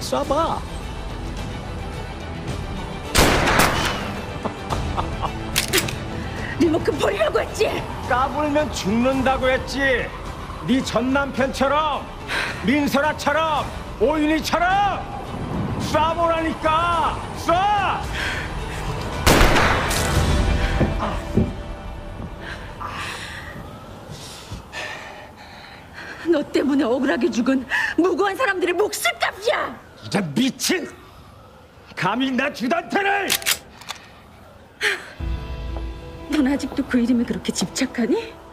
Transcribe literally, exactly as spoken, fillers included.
쏴봐. 리모컨 버리라고 했지. 까불면 죽는다고 했지. 네 전 남편처럼, 민설아처럼, 오윤희처럼 쏴보라니까. 쏴. 너 때문에 억울하게 죽은 무고한 사람들의 목숨값이야. 이제 미친. 감히 나 주단태를. 넌 아직도 그 이름에 그렇게 집착하니?